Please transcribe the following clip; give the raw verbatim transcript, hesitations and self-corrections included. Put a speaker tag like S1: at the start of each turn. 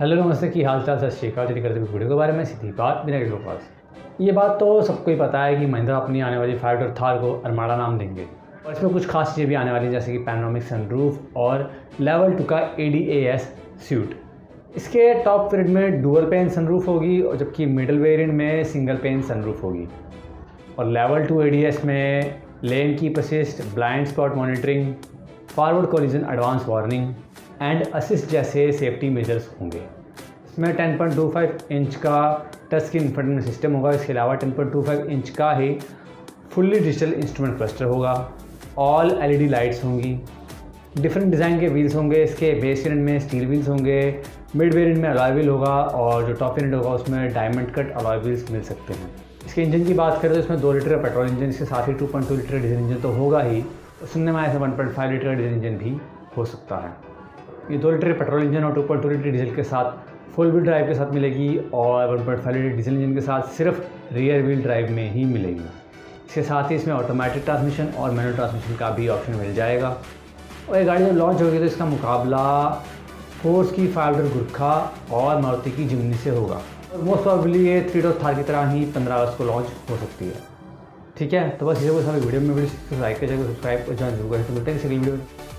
S1: Hello नमस्ते, की हाल चाल, सत श्रीकाल। चलिए करते हुए वीडियो के बारे में सीधी बात बिना किसी पास। ये बात तो सबको ही पता है कि महिंद्रा अपनी आने वाली फाइव डॉट थार को अरमाडा नाम देंगे और इसमें कुछ खास चीज़ें भी आने वाली हैं, जैसे कि पैनोरामिक सनरूफ और लेवल टू का A D A S suite. इसके टॉप वेरिएंट में डुअल पेन सनरूफ होगी और जबकि मिडिल वेरिएंट में सिंगल पेन सनरूफ होगी। और level two A D S में लेन की assist, blind spot monitoring, forward collision advance warning and assist जैसे सेफ्टी मेजर्स होंगे। इसमें ten point two five inch का टच स्क्रीन इंफोटेनमेंट सिस्टम होगा। इसके अलावा ten point two five inch का ही फुल्ली डिजिटल इंस्ट्रूमेंट क्लस्टर होगा। All L E D lights होंगी। डिफरेंट डिज़ाइन के व्हील्स होंगे। इसके बेस वेरिएंट में स्टील व्हील्स होंगे, मिड वेरिएंट में अलॉय व्हील होगा और जो टॉप वेरिएंट होगा उसमें डायमंड कट अलॉय व्हील्स मिल सकते हैं। इसके इंजन की बात करें तो इसमें दो लीटर पेट्रोल इंजन, इसके साथ ही two point two litre diesel engine तो होगा ही, सुनने में आया वन पॉइंट फाइव लीटर का डीजल इंजन भी हो सकता है। ये दो लीटर पेट्रोल इंजन और two point two litre diesel के साथ फुल व्हील ड्राइव के साथ मिलेगी और one point five litre diesel engine के साथ सिर्फ रियर व्हील ड्राइव में ही मिलेगी। इसके साथ ही इसमें ऑटोमेटिक ट्रांसमिशन और मैनुअल ट्रांसमिशन का भी ऑप्शन मिल जाएगा। और ये गाड़ी जब लॉन्च होगी तो इसका मुकाबला फोर्स की फाइव डॉट गुरखा और मारुति की जिमनी से होगा। और मोस्ट प्रॉबली ये थ्री डॉट थार की तरह ही पंद्रह अगस्त को लॉन्च हो सकती है। ठीक है, तो बस ये वो सारे वीडियो में भी लाइक कर जाएगा, सब्सक्राइब कर जाए जरूर करें। तो मिलते हैं किसी वीडियो में।